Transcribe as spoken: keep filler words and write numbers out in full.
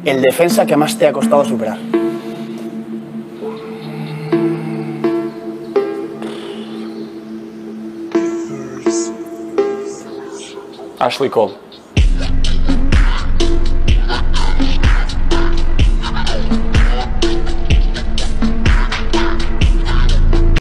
El defensa que más te ha costado superar. Ashley Cole.